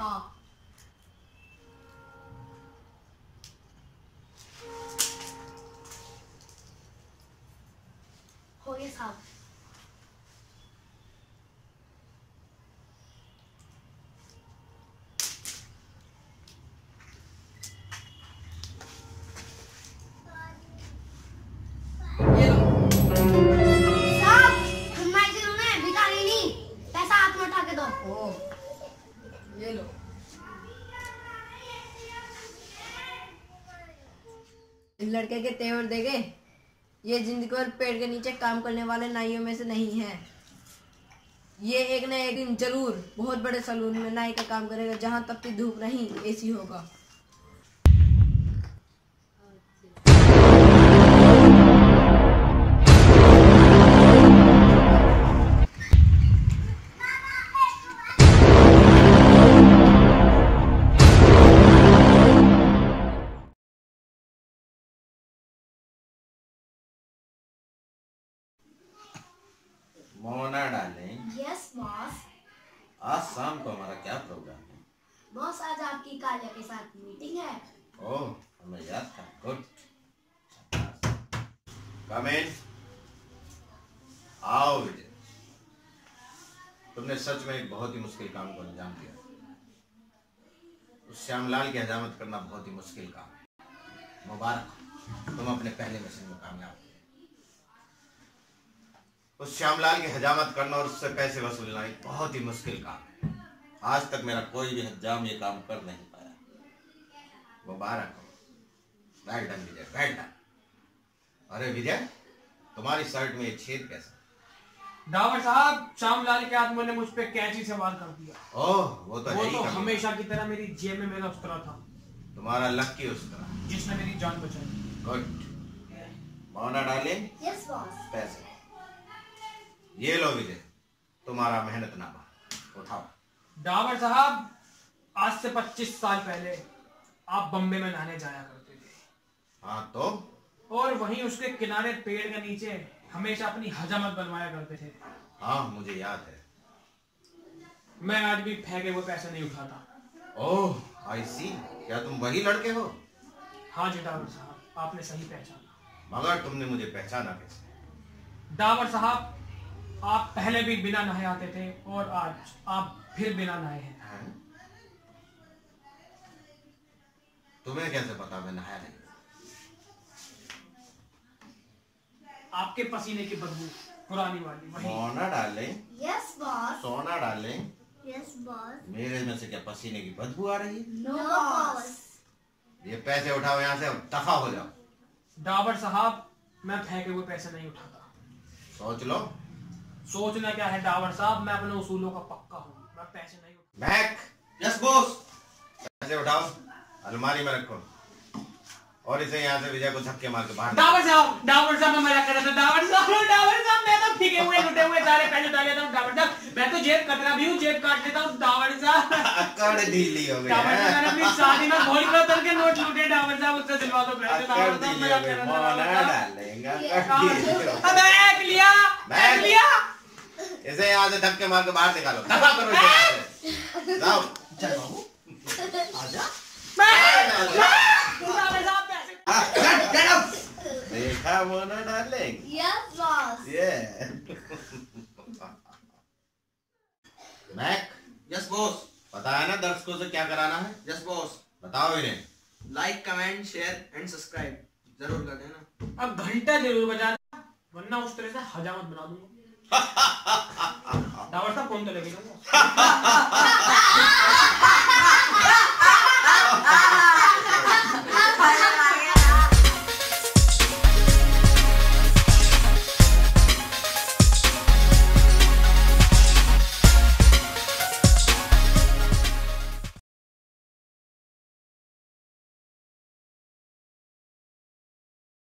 हाँ। हो गया साहब। ये लो। इस लड़के के तेवर देखे, ये जिंदगी भर पेड़ के नीचे काम करने वाले नाइयों में से नहीं है। ये एक न एक दिन जरूर बहुत बड़े सलून में नाई का काम करेगा, जहाँ तपती धूप नहीं एसी होगा। मोना डार्लिंग। Yes boss. आज शाम को हमारा क्या प्रोग्राम है? बॉस आज आपकी कालिया के साथ मीटिंग है। ओह, हमें याद था। गुड। Come in. आओ विजय, तुमने सच में एक बहुत ही मुश्किल काम को अंजाम दिया। उस श्यामलाल की हजामत करना बहुत ही मुश्किल काम है। मुबारक, तुम अपने पहले मिशन में कामयाब हुए। उस श्यामलाल की हजामत करना और उससे पैसे वसूलना एक बहुत ही मुश्किल काम है। आज तक मेरा कोई भी हजाम ये काम कर नहीं पाया। मुबारक हो। Well done Vijay, well done. अरे विजय, तुम्हारी शर्ट में ये छेद कैसा? डावर साहब, श्यामलाल के आदमी ने मुझ पे कैंची से वार कर दिया। ओह, वो तो हमेशा की तरह मेरी जेब में मेरा उस्तरा था। तुम्हारा लकी उस्तरा जिसने मेरी जान बचाई। Good. Mona darling. Yes boss. पैसे ये लो विजय, तुम्हारा मेहनतनामा, उठाओ। डावर साहब, आज से 25 साल पहले आप बम्बे में नहाने जाया करते थे। हाँ तो? और वहीं उसके किनारे पेड़ के नीचे हमेशा अपनी हजामत बनवाया करते थे। हाँ, मुझे याद है। मैं आज भी फेंके हुए पैसे नहीं उठाता। ओह, आई सी। क्या तुम वही लड़के हो? हाँ जी डावर साहब, आपने सही पहचाना। मगर तुमने मुझे पहचाना कैसे? डावर साहब, आप पहले भी बिना नहाए आते थे और आज आप फिर बिना नहाए हैं। तुम्हें कैसे पता मैं नहाया नहीं? आपके पसीने की बदबू पुरानी वाली वही। Mona darling. Yes boss. Sona darling. Yes boss. मेरे में से क्या पसीने की बदबू आ रही है? No boss. ये पैसे उठाओ यहाँ से, दफा हो जाओ। डावर साहब, मैं फेंके हुए पैसे नहीं उठाता। सोच लो। सोचना क्या है डावर साहब, मैं अपने उसूलों का पक्का हूँ। मैं पैसे नहीं उठाता। मैक। Yes boss. पैसे उठाओ, अलमारी में रखो और इसे यहाँ से विजय को धक्के मार के बाहर। डावर साहब मैं मजाक कर रहा था। डावर साहब मैं तो फीके हुए लुटे हुए सारे पैसे उठा लेता हूँ। डावर साहब, मैं तो जेब कतरा भी हूँ, जेब काट लेता हूँ। डावर साहब, अकड़ ढीली हो गई। डावर साहब, मैंने अपनी शादी में गोली बोतल के नोट लूटे। डावर साहब, उससे दिलवा दो पैसे। डावर साहब, मजाक कर रहा था। इसे यहाँ से धक्के मार के बाहर निकालो। दफा करो इसे। जाओ। चल बाबू, आजा। देखा Mona darling? Yes boss. Mac. Yes boss. पता है ना दर्शकों से क्या कराना है? Yes boss. बताओ इन्हें। Like, comment, share and subscribe जरूर कर देना। अब घंटा जरूर बजाना, वरना उस तरह से हजामत बना दूंगा। डावर साहब, फोन तो लेके जाऊंगा।